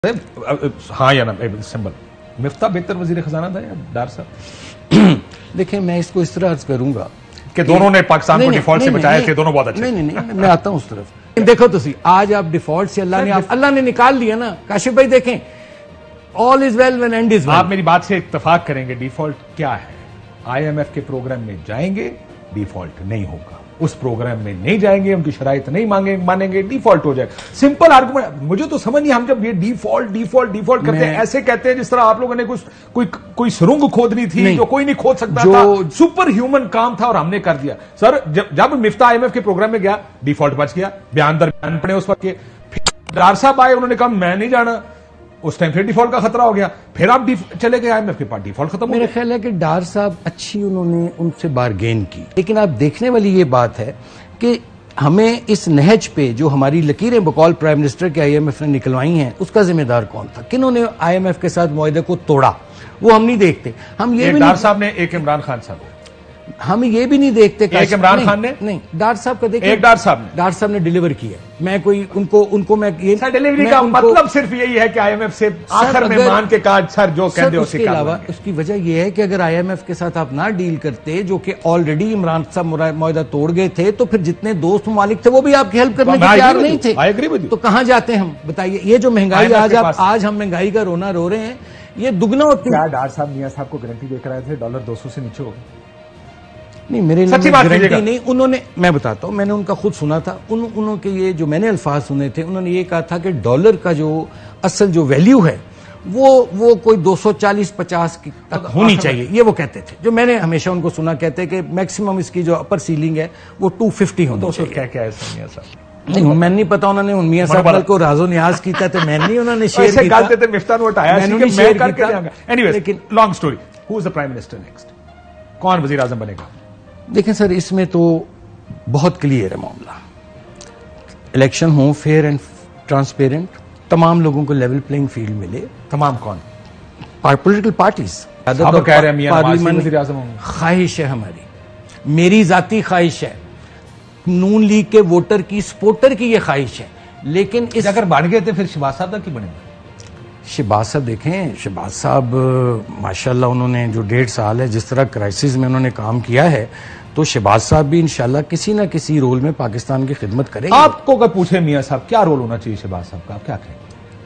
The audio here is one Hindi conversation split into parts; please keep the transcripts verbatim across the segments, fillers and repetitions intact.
हाँ या ना सिंबल मिफ्ता बेहतर वजीर खजाना था या डार साहब? देखिए मैं इसको इस तरह अर्ज करूंगा कि दोनों ने पाकिस्तान को डिफॉल्ट से बचाया थे, दोनों बहुत अच्छे। नहीं नहीं नहीं मैं आता हूं उस तरफ। देखो तो सी आज आप डिफॉल्ट से अल्लाह ने अल्लाह ने निकाल लिया ना काशिफ भाई। देखें all is well when end is well. आप मेरी बात से इत्तेफाक करेंगे डिफॉल्ट क्या है? आईएमएफ के प्रोग्राम में जाएंगे डिफॉल्ट नहीं होगा, उस प्रोग्राम में नहीं जाएंगे, उनकी शराइत नहीं मांगे मानेंगे डिफॉल्ट हो जाएगा। Simple argument. मुझे तो समझ नहीं, हम जब ये डिफॉल्ट डिफॉल्ट डिफॉल्ट करते हैं ऐसे कहते हैं जिस तरह आप लोगों ने कुछ कोई कोई सुरंग खोदनी थी जो कोई नहीं खोद सकता था, सुपर ह्यूमन काम था और हमने कर दिया। सर जब जब मिफ्ता आईएमएफ के प्रोग्राम में गया डिफॉल्ट बच गया, बयान दर बयान पड़े उस वक्त के। फिर डार साहब आए, उन्होंने कहा मैं नहीं जाना, उस टाइम फिर डिफॉल्ट का खतरा हो गया, फिर आप चले गए आईएमएफ के पास, डिफॉल्ट खत्म हो गया। मेरा ख्याल है कि डार साहब अच्छी उन्होंने उनसे बारगेन की, लेकिन आप देखने वाली ये बात है कि हमें इस नहज पे जो हमारी लकीरें बकौल प्राइम मिनिस्टर के आईएमएफ ने निकलवाई हैं उसका जिम्मेदार कौन था? किन्होंने आईएमएफ के साथ मुआहदे को तोड़ा वो हम नहीं देखते। हम ये भी डार साहब ने, एक इमरान खान साहब, हम ये भी नहीं देखते। एक इमरान खान ने नहीं, डार साहब का देखिए, एक डार साहब ने डार साहब ने डिलीवर किया। मैं कोई उनको उनको मैं ये सर डिलीवरी का मतलब सिर्फ यही है कि आईएमएफ से आखिर में मान के काज सर जो कह दे उसके अलावा उसकी वजह यह है कि अगर आईएमएफ के साथ आप ना डील करते, जो कि ऑलरेडी इमरान साहब मुआहदा तोड़ गए थे, तो फिर जितने दोस्त ममालिक थे वो भी आपकी हेल्प करने के तैयार नहीं थे। तो कहां जाते हम बताइए? ये जो महंगाई आज आप आज हम महंगाई का रोना रो रहे हैं, ये दुगना होती है। डार साहब मियां साहब को गारंटी देकर आए थे डॉलर दो सौ से नीचे होगा? नहीं, मेरे लिए गारंटी नहीं। उन्होंने, मैं बताता हूं, मैंने उनका खुद सुना था, उन उन्होंने ये जो मैंने अल्फाज सुने थे, उन्होंने ये कहा था कि डॉलर का जो असल जो वैल्यू है वो वो कोई दो सौ चालीस पचास की तक होनी चाहिए, ये वो कहते थे। जो मैंने हमेशा उनको सुना, कहते कि मैक्सिमम इसकी जो अपर सीलिंग है वो टू फिफ्टी होनी चाहिए। क्या क्या है मियां साहब? नहीं, मैं नहीं पता उन्होंने उन मियां साहब को राजो न्याज किया था, मैं नहीं, उन्होंने शेयर किया। लेकिन long story, who is the prime minister next? कौन वजीर आजम बनेगा? देखें सर, इसमें तो बहुत क्लियर है मामला। इलेक्शन हो फेयर एंड ट्रांसपेरेंट, तमाम लोगों को लेवल प्लेइंग फील्ड मिले। तमाम कौन? Political parties. ख्वाहिश है हमारी, मेरी जाती ख्वाहिश है, नून लीग के वोटर की, सपोर्टर की ये ख्वाहिश है। लेकिन इस अगर बन गए थे फिर शहबाज साहब तक की बनेगा? शहबाज साहब देखें, शहबाज साहब माशाल्लाह उन्होंने जो डेढ़ साल है जिस तरह क्राइसिस में उन्होंने काम किया है, तो शहबाज साहब भी इंशाल्लाह किसी ना किसी रोल में पाकिस्तान की खिदमत करेंगे। आपको अगर पूछे मियां साहब क्या रोल होना चाहिए शहबाज साहब का, आप क्या कहेंगे?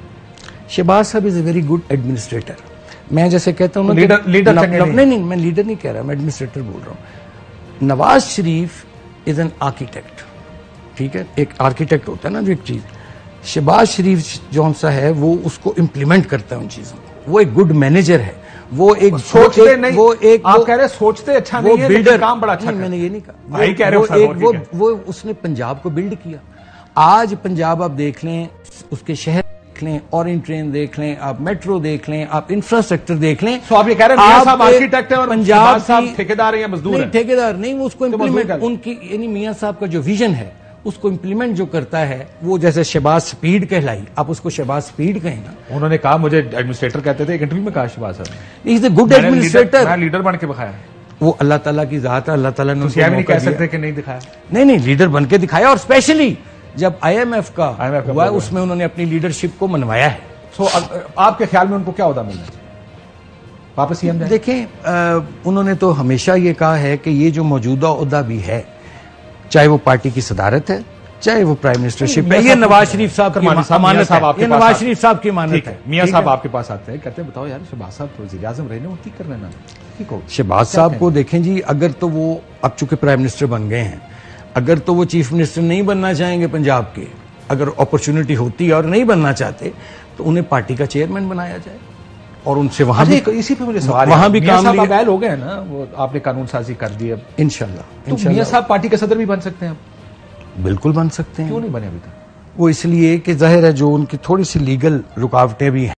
शहबाज साहब is a very good administrator. मैं जैसे कहता हूँ लीडर, लीडर नहीं, नहीं नहीं मैं लीडर नहीं कह रहा, मैं एडमिनिस्ट्रेटर बोल रहा हूँ। Nawaz Sharif is an architect, ठीक है, एक आर्किटेक्ट होता है ना जो एक चीज। शहबाज शरीफ जो सा है वो उसको इम्प्लीमेंट करता है उन चीजों को। वो एक गुड मैनेजर है, वो एक सोचते एक, नहीं, वो एक आप कह रहे सोचते अच्छा नहीं है, बिल्डर काम बड़ा अच्छा। नहीं, मैंने ये नहीं कहा, भाई कह रहे हो एक वो वो उसने पंजाब को बिल्ड किया। आज पंजाब आप देख लें, उसके शहर देख लें, ऑरेंज ट्रेन देख लें, आप मेट्रो देख लें, आप इंफ्रास्ट्रक्चर देख लें। तो आप ये कह रहे हैं मियां साहब आर्किटेक्ट हैं और पंजाब साहब ठेकेदार या मजदूर हैं? ठेकेदार नहीं, वो उसको इम्प्लीमेंट, उनकी यानी मियां साहब का जो विजन है उसको इम्प्लीमेंट जो करता है, वो जैसे शहबाज स्पीड कहलाई, आप उसको शहबाज स्पीड कहें ना। उन्होंने कहा, मुझे एडमिनिस्ट्रेटर कहते थे, एक इंटरव्यू में कहा शहबाज साहब इज ए गुड एडमिनिस्ट्रेटर। मैं लीडर बन के दिखाया, वो अल्लाह ताला की जात है, अल्लाह ताला ने उनको नहीं कह सकते कि नहीं दिखाया। नहीं नहीं, लीडर बन के दिखाया, और स्पेशली जब आईएमएफ का हुआ उसमें उन्होंने अपनी लीडरशिप को मनवाया है। सो आपके ख्याल में उनको क्या ओहदा मिलना चाहिए? वापस सीएम? देखें, उन्होंने तो हमेशा ये कहा है कि ये जो मौजूदा ओहदा भी है, चाहे वो पार्टी की सदारत है, चाहे वो प्राइम मिनिस्टरशिप है, ये नवाज शरीफ साहब की अमानत है, ये नवाज शरीफ साहब की अमानत है। मियां साहब आपके पास आते हैं, कहते हैं बताओ यार शहबाज साहब तो वज़ीर आज़म रहे, वो ठीक कर लेना। ठीक हो शहबाज साहब को देखें जी, अगर तो वो अब चूंकि प्राइम मिनिस्टर बन गए हैं, अगर तो वो चीफ मिनिस्टर नहीं बनना चाहेंगे पंजाब के, अगर अपॉर्चुनिटी होती है और नहीं बनना चाहते, तो उन्हें पार्टी का चेयरमैन बनाया जाए और उनसे वहां भी, इसी पे मुझे सवाल, वहां भी काम बैल हो गए ना, वो आपने कानून साजी कर दी, अब इंशाल्लाह तो मियां साहब पार्टी के सदर भी बन सकते हैं? बिल्कुल बन सकते हैं। क्यों नहीं बने अभी तक? वो इसलिए कि जाहिर है जो उनकी थोड़ी सी लीगल रुकावटें भी हैं।